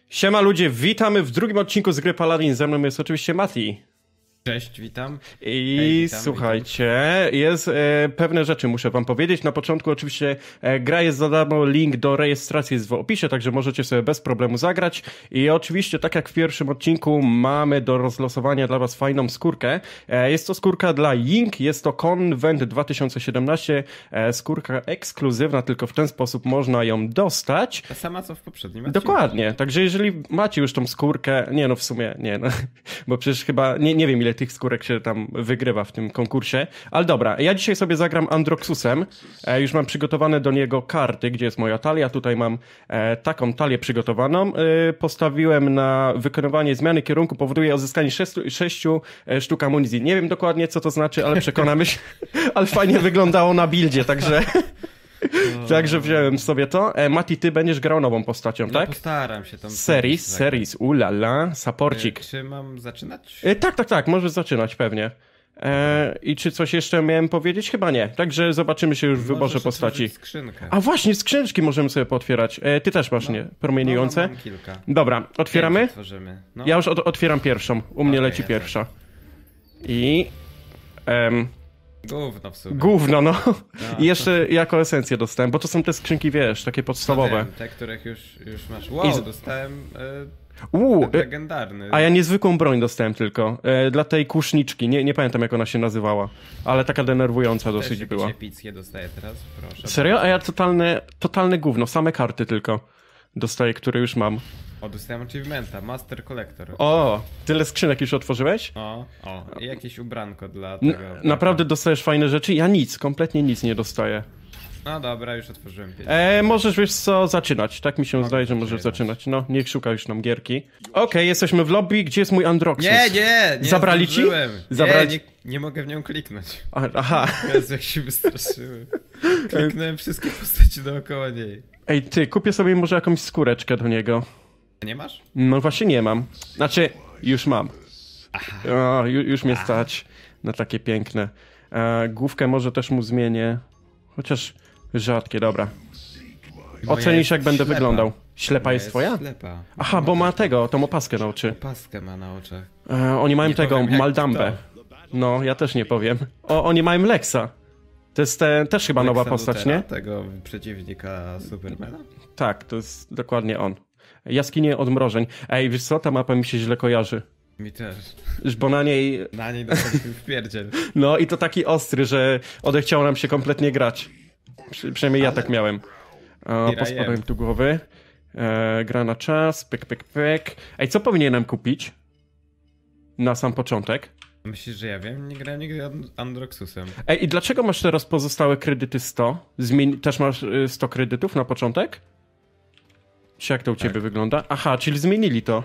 Siema ludzie, witamy w drugim odcinku z gry Paladin. Ze mną jest oczywiście Mati. Cześć, witam. Witam, słuchajcie, jest pewne rzeczy muszę wam powiedzieć. Na początku oczywiście gra jest za darmo, link do rejestracji jest w opisie, także możecie sobie bez problemu zagrać. I oczywiście, tak jak w pierwszym odcinku, mamy do rozlosowania dla was fajną skórkę. Jest to skórka dla Ying, jest to Convent 2017, skórka ekskluzywna, tylko w ten sposób można ją dostać. Ta sama co w poprzednim odcinku. Dokładnie, także jeżeli macie już tą skórkę, nie no w sumie, nie no, bo przecież chyba, nie wiem ile tych skórek się tam wygrywa w tym konkursie, ale dobra, ja dzisiaj sobie zagram Androxusem, już mam przygotowane do niego karty, gdzie jest moja talia, tutaj mam taką talię przygotowaną, postawiłem na wykonywanie zmiany kierunku, powoduje uzyskanie 6 sztuk amunicji, nie wiem dokładnie co to znaczy, ale przekonamy się, ale fajnie wyglądało na buildzie, także... Także wziąłem sobie to. Mati, ty będziesz grał nową postacią, tak? Postaram się tam. Series, ulala, saporcik. Czy mam zaczynać? Tak, możesz zaczynać pewnie. I czy coś jeszcze miałem powiedzieć? Chyba nie. Także zobaczymy się już w wyborze postaci. Skrzynkę. A właśnie, skrzyneczki możemy sobie pootwierać. Ty też masz, nie? Promieniujące? Mam kilka. Dobra, otwieramy? No. Ja już otwieram pierwszą. U mnie leci pierwsza. I... Gówno w sumie. Gówno, no. I jeszcze jako esencję dostałem, bo to są te skrzynki, wiesz, takie podstawowe. Wiem, te, których już masz. Wow, dostałem legendarny. A ja niezwykłą broń dostałem tylko. Dla tej kuszniczki. Nie pamiętam jak ona się nazywała. Ale taka denerwująca dosyć była. Epickie dostaję teraz, proszę. Serio? A ja totalne gówno. Same karty tylko dostaję, które już mam. O, dostałem achievementa, Master Collector. O, tyle skrzynek już otworzyłeś? I jakieś ubranko dla tego. Naprawdę dostajesz fajne rzeczy? Ja kompletnie nic nie dostaję. No dobra, już otworzyłem 5. Możesz, wiesz co, zaczynać. Tak mi się zdaje, że możesz zaczynać. No, niech szuka już nam gierki. Okej, jesteśmy w lobby. Gdzie jest mój Androxus? Nie! Zabrali ci? Nie mogę w nią kliknąć. Aha. Jezu, jak się wystraszyłem. Kliknąłem wszystkie postaci dookoła niej. Ej, ty, kupię sobie może jakąś skóreczkę do niego. Nie masz? No właśnie nie mam. Znaczy, już mam. O, już mnie stać na takie piękne. Główkę może też mu zmienię. Chociaż rzadkie, dobra. Ocenisz jak będę wyglądał. Ślepa jest twoja? Ślepa. Aha, bo ma tą opaskę na oczy. Opaskę ma na oczach. Oni mają Nie tego, powiem, Maldambę. No, ja też nie powiem. Oni mają Lexa. To jest też chyba nowa postać, nie? Tego przeciwnika Supermana? Tak, to jest dokładnie on. Jaskinie odmrożeń. Ej, wiesz co, ta mapa mi się źle kojarzy. Mi też. Bo na niej dostaliśmy w pierdziel. No i to taki ostry, że odechciało nam się kompletnie grać. Przynajmniej ja tak miałem. Pospadałem tu głowy. Gra na czas, pyk. Ej, co powinienem kupić? Na sam początek. Myślisz, że ja wiem? Nie grałem nigdy Androxusem. Ej, i dlaczego masz teraz pozostałe kredyty 100? Też masz 100 kredytów na początek? Czy jak to u ciebie wygląda? Aha, czyli zmienili to.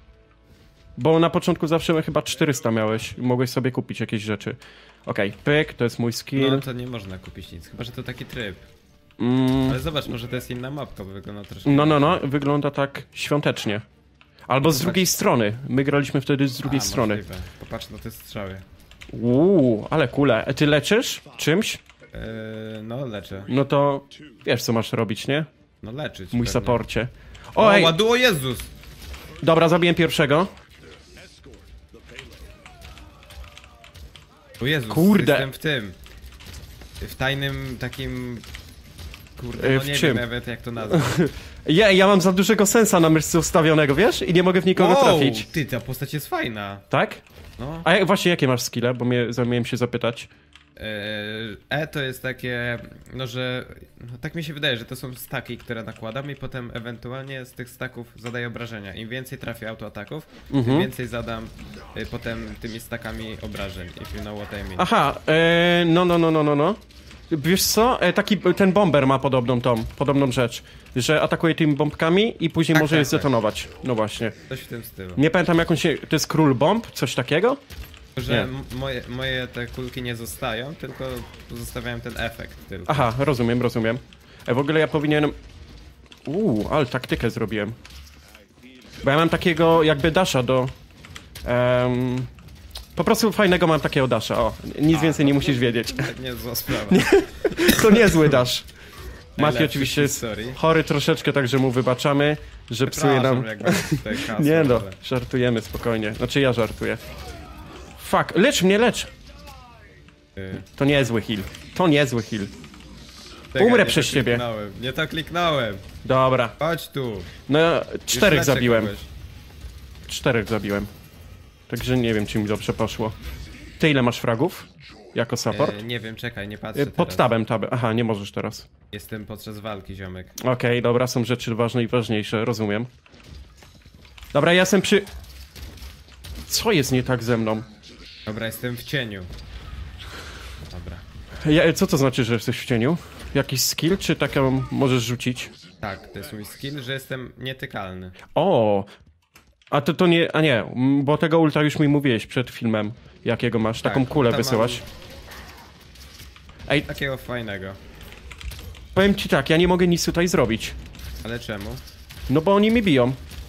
Bo na początku zawsze chyba 400 miałeś. Mogłeś sobie kupić jakieś rzeczy. Okej, pyk, to jest mój skill. No to nie można kupić nic, chyba że to taki tryb. Ale zobacz, może to jest inna mapka, bo wygląda troszkę... No, wygląda tak świątecznie. Albo z drugiej strony. My graliśmy wtedy z drugiej strony. Możliwe. Popatrz na te strzały. Ale kule. Ty leczysz czymś? No, leczę. No to wiesz co masz robić, nie? No leczyć. Mój saporcie. O, ładuło Jezus! Dobra, zabiję pierwszego. O Jezus, kurde. Jestem w tym. W tajnym takim... Kurde, no nie wiem nawet jak to nazwać. Ja mam za dużego sensa na myszce ustawionego, wiesz? I nie mogę w nikogo trafić. Ty, ta postać jest fajna. Tak? No. A właśnie jakie masz skille? Bo miałem się zapytać. To jest takie, no że, no tak mi się wydaje, że to są staki, które nakładam i potem ewentualnie z tych staków zadaję obrażenia. Im więcej trafię autoataków, tym więcej zadam potem tymi stakami obrażeń. If you know what I mean. Aha, no. Wiesz co? Ten bomber ma podobną rzecz, że atakuje tymi bombkami i później może je zdetonować. No właśnie. Coś w tym stylu. Nie pamiętam jak on się... To jest król bomb? Coś takiego? Że moje te kulki nie zostają, tylko zostawiałem ten efekt tylko. Aha, rozumiem. W ogóle ja powinienem... ale taktykę zrobiłem. Bo ja mam takiego jakby dasha do... Po prostu fajnego mam takiego dasha, nic więcej nie musisz wiedzieć. Nie zła sprawa. To niezły dash. Mati oczywiście jest historii. chory troszeczkę, także mu wybaczamy, że psuje nam... Jak tutaj hasło, Nie no, ale- żartujemy spokojnie. Znaczy ja żartuję. Fuck, lecz mnie, lecz! To niezły heal. To niezły heal. Czekaj, Umrę nie przez to ciebie. kliknąłem. Nie to kliknąłem. Dobra. Chodź tu. No ja Już 4 leczę zabiłem. kogoś. 4 zabiłem. Także nie wiem, czy mi dobrze poszło. Ty ile masz fragów? Jako support? Nie wiem, czekaj, nie patrzę Pod teraz. tabem, tabem. Aha, nie możesz teraz. Jestem podczas walki, ziomek. Okej, dobra, są rzeczy ważne i ważniejsze, rozumiem. Dobra, ja jestem przy... Co jest nie tak ze mną? Dobra, jestem w cieniu. Dobra. Co to znaczy, że jesteś w cieniu? Jakiś skill, czy taką możesz rzucić? Tak, to jest mój skill, że jestem nietykalny. O! A to nie... A nie, bo tego ulta już mi mówiłeś przed filmem. Jakiego masz? Taką Tak, kulę ulta wysyłasz. Ej, Takiego fajnego. powiem ci tak, ja nie mogę nic tutaj zrobić. Ale czemu? No bo oni mi biją.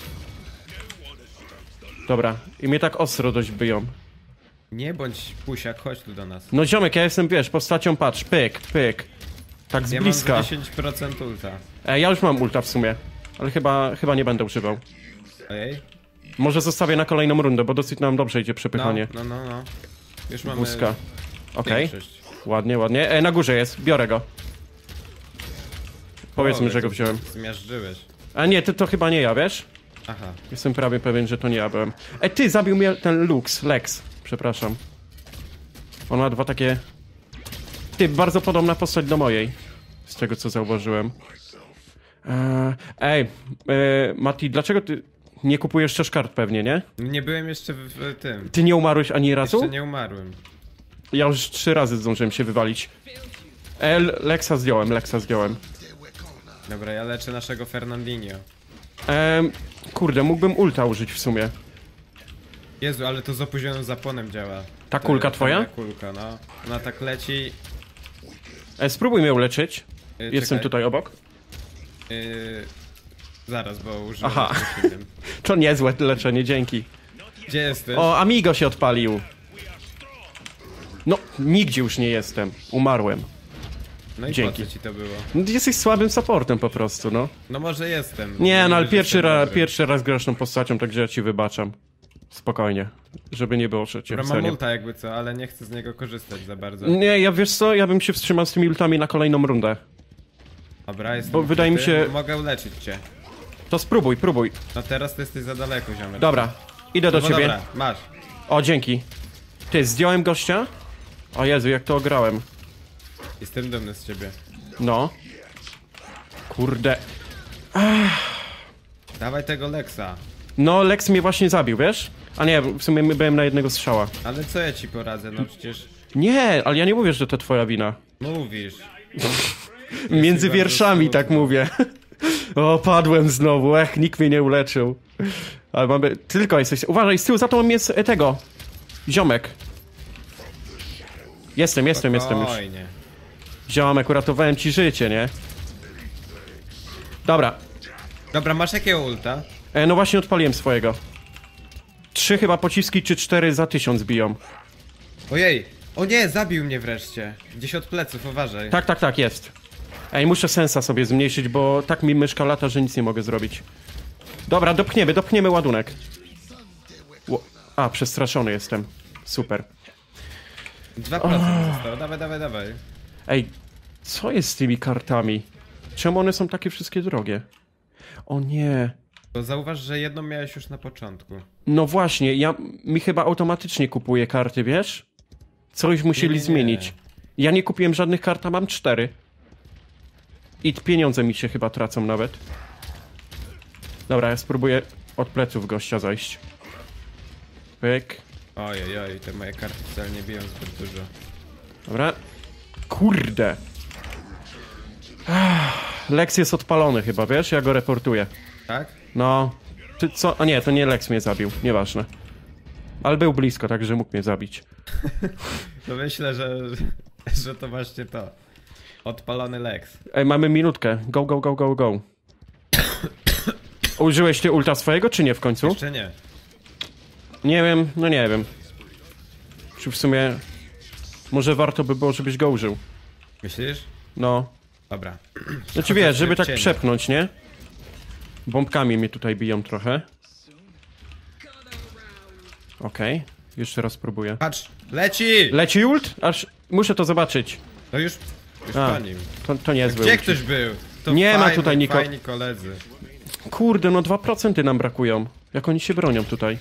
Dobra, i mnie tak ostro dość biją. Nie bądź pusiak, chodź tu do nas. No ziomek, ja jestem, wiesz, postacią, patrz, pyk, pyk. Tak z Ja bliska. mam za 10% ulta. Ja już mam ulta w sumie. Ale chyba nie będę używał. Ojej. Może zostawię na kolejną rundę, bo dosyć nam dobrze idzie No, przepychanie. no. Już mamy Wózka. Okej, większość. ładnie, ładnie. Na górze jest, biorę go. Powiedzmy, O, że go jak wziąłem. Zmiażdżyłeś. A nie, to chyba nie ja, wiesz? Aha. Jestem prawie pewien, że to nie ja byłem. Ty, zabił mnie ten Lex. Przepraszam. On ma dwa takie... Ty, bardzo podobna postać do mojej. Z tego, co zauważyłem. Mati, dlaczego ty nie kupujesz też kart pewnie, nie? Nie byłem jeszcze w tym. Ty nie umarłeś ani razu? Jeszcze nie umarłem. Ja już 3 razy zdążyłem się wywalić. Lexa zdjąłem. Dobra, ja leczę naszego Fernandinho. Kurde, mógłbym ulta użyć w sumie. Jezu, ale to z opóźnionym zapłonem działa. Ta kulka twoja? moja kulka, no. Ona tak leci. Spróbuj mnie uleczyć. Jestem Czekaj. tutaj obok. Zaraz, bo użyłem. Aha. czegoś innym. To niezłe leczenie, dzięki. Gdzie jesteś? O, Amigo się odpalił. No, nigdzie już nie jestem. Umarłem. No i dzięki. po co ci to było? No, jesteś słabym supportem po prostu, no. No może jestem. Nie, no ale wiesz, że jestem dobry. pierwszy raz grasz tą postacią, także ja ci wybaczam. Spokojnie. Żeby nie było, że cię Dobra, mam wcenię. ulta jakby co, ale nie chcę z niego korzystać za bardzo. Nie, ja wiesz co, ja bym się wstrzymał z tymi ultami na kolejną rundę. Dobra, jestem Bo wydaje mi ukryty. się- Mogę uleczyć cię. To próbuj. No teraz to jesteś za daleko, ziomek. Dobra, idę do No ciebie. dobra, masz. O, dzięki. Ty, zdjąłem gościa? O Jezu, jak to ograłem. Jestem dumny z ciebie. No. Kurde. Dawaj tego Lexa. No, Lex mnie właśnie zabił, wiesz? A nie, w sumie byłem na jednego strzała. Ale co ja ci poradzę? No przecież Nie, ale ja nie mówię, że to twoja wina. mówisz. Między bardzo wierszami tak smutno. mówię. O, padłem znowu, nikt mnie nie uleczył. Ale mamy... Tylko jesteś... Uważaj, z tyłu za tobą jest tego. Ziomek. Jestem już. Spokojnie. Ziomek, uratowałem ci życie, nie? Dobra. Dobra, masz jakiego ulta? No właśnie odpaliłem swojego. 3 chyba pociski, czy 4 za 1000 biją. Ojej! O nie, zabił mnie wreszcie. Gdzieś od pleców, uważaj. Tak, jest. Muszę sensa sobie zmniejszyć, bo tak mi myszka lata, że nic nie mogę zrobić. Dobra, dopchniemy ładunek. Przestraszony jestem. Super. 2% zostało, dawaj. Co jest z tymi kartami? Czemu one są takie wszystkie drogie? O nie. To zauważ, że jedną miałeś już na początku. No właśnie, mi chyba automatycznie kupuje karty, wiesz? Coś musieli Nie. zmienić. Ja nie kupiłem żadnych kart, a mam 4. I pieniądze mi się chyba tracą nawet. Dobra, ja spróbuję od pleców gościa zajść. Pyk. Ojej, te moje karty wcale nie biją zbyt dużo. Dobra. Kurde. Lex jest odpalony chyba, wiesz? Ja go reportuję. Tak? No. Ty co? A nie, to nie Lex mnie zabił. Nieważne. Ale był blisko, także mógł mnie zabić. No myślę, że to właśnie to. Odpalony Lex. Mamy minutkę. Go. Użyłeś ty ulta swojego, czy nie w końcu? Jeszcze nie. Nie wiem. Czy w sumie... Może warto by było, żebyś go użył. Myślisz? No. Dobra. Znaczy wiesz, żeby tak cienie. przepchnąć, nie? Bombkami mnie tutaj biją trochę. Okej, jeszcze raz spróbuję. Patrz, leci! Leci ult? Aż muszę to zobaczyć. No już A, po nim. To niezły Gdzie ult. ktoś był? To Nie ma fajni, tutaj nikogo. Fajni koledzy. Kurde, no 2% nam brakują. Jak oni się bronią tutaj?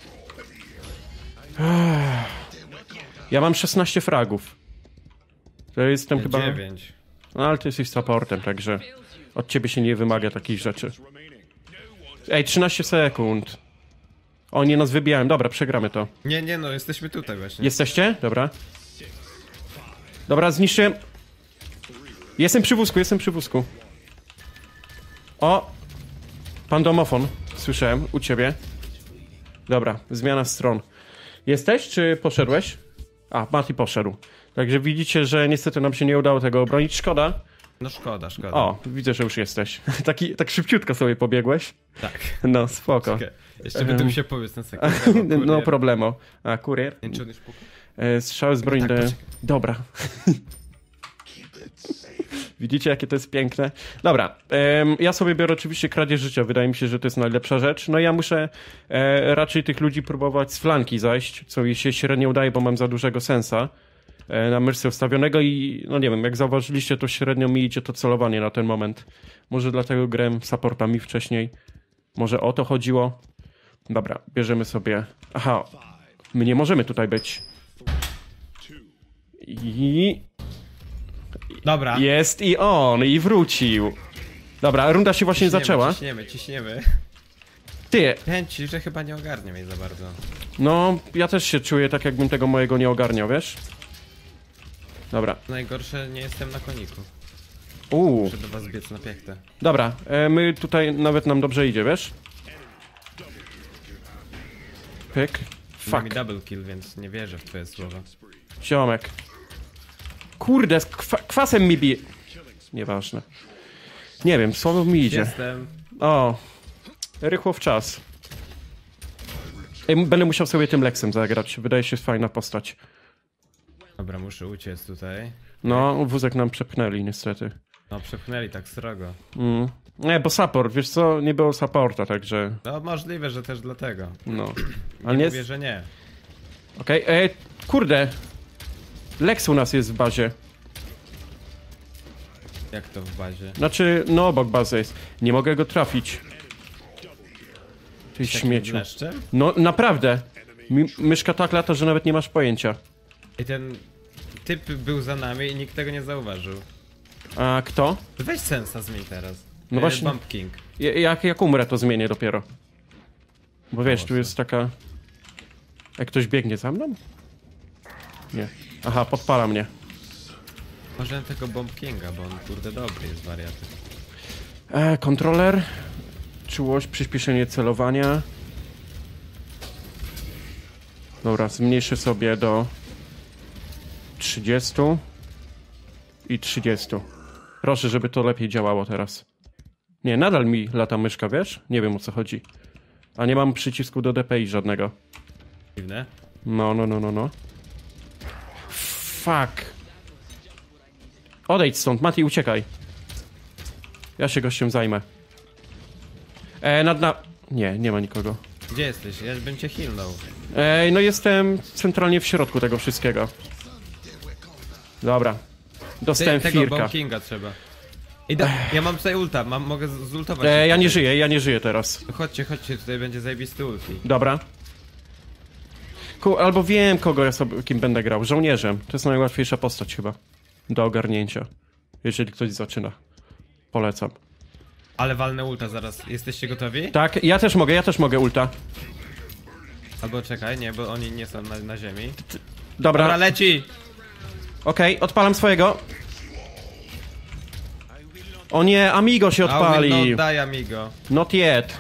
Ja mam 16 fragów. To jestem chyba... 9. No ale ty jesteś supportem, także od ciebie się nie wymaga takich rzeczy. Ej, 13 sekund. Oni nas wybijają. Dobra, przegramy to. Nie, no jesteśmy tutaj właśnie. Jesteście? Dobra. Dobra, zniszczyłem. Jestem przy wózku. O! Pan domofon. Słyszałem u ciebie. Dobra, zmiana stron. Jesteś, czy poszedłeś? A, Mati poszedł. Także widzicie, że niestety nam się nie udało tego obronić. Szkoda. No szkoda. O, widzę, że już jesteś. Tak szybciutko sobie pobiegłeś. Tak. No, spoko. Czekaj, jeszcze będę musiał powiedzieć na sekundę. No problemo. A, kurier? Nie, czy on już pukał? Strzały z broni Tak, do... poczekaj. Dobra. Widzicie, jakie to jest piękne? Dobra, ja sobie biorę oczywiście kradzież życia. Wydaje mi się, że to jest najlepsza rzecz. No ja muszę raczej tych ludzi próbować z flanki zajść, co mi się średnio udaje, bo mam za dużego sensa na myszce ustawionego i no nie wiem, jak zauważyliście, to średnio mi idzie to celowanie na ten moment. Może dlatego grałem supportami wcześniej. Może o to chodziło. Dobra, bierzemy sobie... Aha, my nie możemy tutaj być. I... Dobra. Jest i on, i wrócił. Dobra, runda się właśnie zaczęła. Ciśniemy. Ty, Chęci, że chyba nie ogarnie mnie za bardzo. no ja też się czuję tak, jakbym tego mojego nie ogarniał, wiesz? Dobra. Najgorsze, nie jestem na koniku. Muszę do was biec na piechtę. Dobra, my tutaj nawet nam dobrze idzie, wiesz? Pyk. Ma mi Fuck, double kill, więc nie wierzę w twoje słowa. ziomek. Kurde, z kwasem mi bije. Nieważne. Nie wiem, słabo mi idzie. Jestem. O, rychło w czas. Ej, będę musiał sobie tym Lexem zagrać. Wydaje się fajna postać. Dobra, muszę uciec tutaj. No, wózek nam przepchnęli niestety. No, przepchnęli tak srogo. Nie, bo support, wiesz co, nie było supporta, także No, możliwe, że też dlatego. no. Nie Ale nie... mówię, że nie. Okej, kurde. Lex u nas jest w bazie. Jak to w bazie? Znaczy, no obok bazy jest. Nie mogę go trafić. Ty Takim śmieciu. leszczem? No naprawdę. Myszka tak lata, że nawet nie masz pojęcia. I ten typ był za nami i nikt tego nie zauważył. A kto? Weź sensa zmień teraz. No właśnie. Bump King. Jak umrę, to zmienię dopiero. Bo wiesz, tu jest taka... Jak ktoś biegnie za mną? Nie. Aha, podpala mnie. Może tego Bomb Kinga, bo on kurde dobry jest wariaty. Kontroler. Czułość, przyspieszenie celowania. Dobra, zmniejszę sobie do 30 i 30. Proszę, żeby to lepiej działało teraz. Nie, nadal mi lata myszka, wiesz? Nie wiem, o co chodzi. A nie mam przycisku do DPI żadnego. Dziwne. No. Fuck. Odejdź stąd, Mati, uciekaj. Ja się gościem zajmę. Nie ma nikogo. Gdzie jesteś? Ja bym cię healnął. No jestem centralnie w środku tego wszystkiego. Dobra. Dostałem Tego firka. Bomb Kinga trzeba. Ja mam tutaj ulta, mogę zultować. Ja nie żyję teraz. Chodźcie, tutaj będzie zajebisty ulti. Dobra. Albo wiem, kogo ja sobie, kim będę grał. Żołnierzem. To jest najłatwiejsza postać chyba. Do ogarnięcia. Jeżeli ktoś zaczyna. Polecam. Ale walnę ulta zaraz. Jesteście gotowi? Tak, ja też mogę ulta. Albo czekaj, nie, bo oni nie są na ziemi. Dobra, Dobra, leci! okej, odpalam swojego. O nie, Amigo się I will odpali. not die, amigo. Not yet.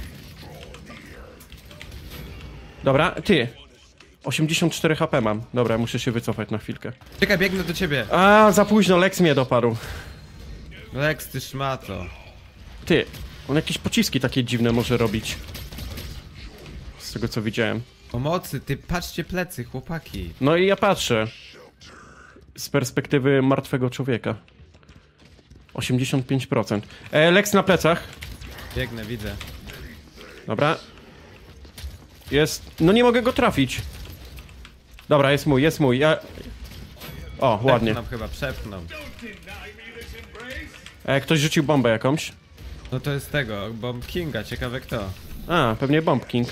Dobra, ty. 84 HP mam. Dobra, muszę się wycofać na chwilkę. Czekaj, biegnę do ciebie. A, za późno, Lex mnie dopadł. Lex, ty szmato. Ty, on jakieś pociski takie dziwne może robić. Z tego co widziałem. Pomocy, ty patrzcie plecy, chłopaki. No i ja patrzę. Z perspektywy martwego człowieka. 85%. Lex na plecach. Biegnę, widzę. Dobra. Jest... No nie mogę go trafić. Dobra, jest mój, jest mój. Ja... O, ładnie. Nam chyba przepchnął. Ktoś rzucił bombę jakąś. No to jest tego, Bomb Kinga, ciekawe kto. A, pewnie Bomb King.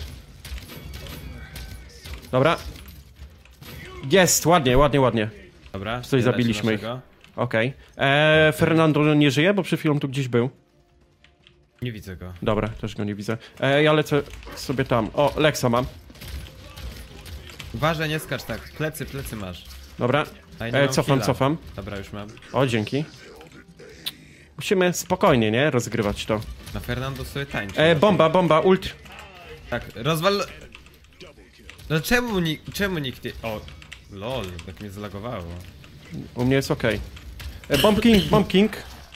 Dobra. Jest, ładnie, ładnie, ładnie. Dobra, Coś zabiliśmy ich. Okej. Fernando nie żyje, bo przed chwilą tu gdzieś był. Nie widzę go. Dobra, też go nie widzę. Ja lecę sobie tam. O, Lexa mam. Uważaj, nie skacz tak. Plecy, plecy masz. Dobra. A ja nie mam Cofam, heala. cofam. Dobra, już mam. O, dzięki. Musimy spokojnie, nie? Rozgrywać to. Na Fernando sobie tańczy. Bomba, bomba, ult. Tak, rozwal... No czemu nikt nie... O, lol, tak mnie zlagowało. U mnie jest okej. Bomb King, Bomb King.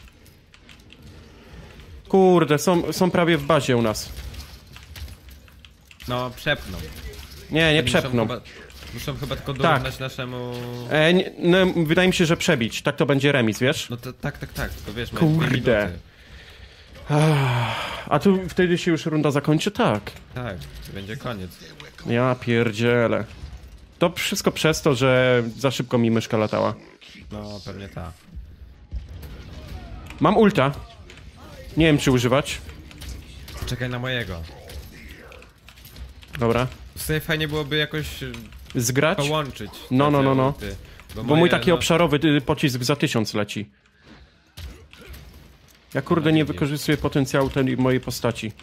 Kurde, są prawie w bazie u nas. No, przepnął. Nie przepną. Muszą chyba tylko dorównać naszemu... No, wydaje mi się, że przebić. Tak to będzie remis, wiesz? No to tak, tylko wiesz, Kurde. A tu wtedy się już runda zakończy? Tak. Tak, będzie koniec. Ja pierdzielę. To wszystko przez to, że za szybko mi myszka latała. No, pewnie tak. Mam ulta. Nie wiem, czy używać. Czekaj na mojego. Dobra. Tutaj fajnie byłoby jakoś Zgrać? połączyć. No. Ulty, Bo mój taki obszarowy pocisk za 1000 leci. Ja kurde nie wykorzystuję potencjału tej mojej postaci.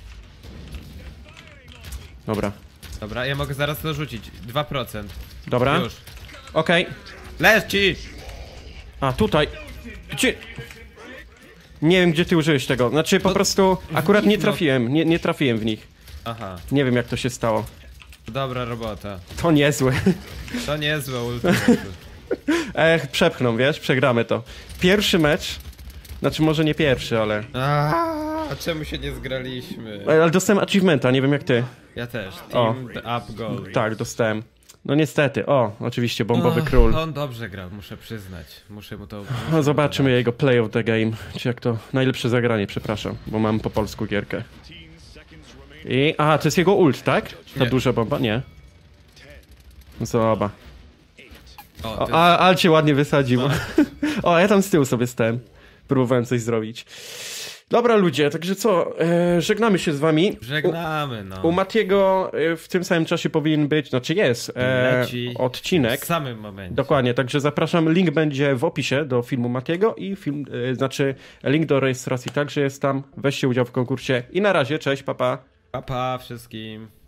Dobra. Dobra, ja mogę zaraz to rzucić. 2%. Dobra. Już. Okej. Leci! A, tutaj. Gdzie? Nie wiem, gdzie ty użyłeś tego. Znaczy, po prostu akurat nie trafiłem. Nie trafiłem w nich. Aha, Nie wiem, jak to się stało. dobra robota. To niezłe. To niezłe ulti. Przepchną, wiesz? Przegramy to. Pierwszy mecz. Znaczy, może nie pierwszy, ale... A czemu się nie zgraliśmy? Ale dostałem achievementa, nie wiem jak ty. Ja też. O. Team Up Goal. Tak, dostałem. No niestety. O, oczywiście, bombowy król. On dobrze grał, muszę przyznać. Muszę mu to... No, zobaczymy jego play of the game. Czy jak to... Najlepsze zagranie, przepraszam. Bo mam po polsku gierkę. I... Aha, to jest jego ult, tak? Ta Nie. duża bomba? Nie. Zobacz. O, to Al cię ładnie wysadził. O, ja tam z tyłu sobie stałem. Próbowałem coś zrobić. Dobra ludzie, także co? Żegnamy się z wami. Żegnamy, no. U Matiego w tym samym czasie powinien być, znaczy jest, Leci odcinek. w samym momencie. Dokładnie, także zapraszam, link będzie w opisie do filmu Matiego i film, znaczy link do rejestracji także jest tam. Weźcie udział w konkursie i na razie, cześć, papa. Pa, pa wszystkim.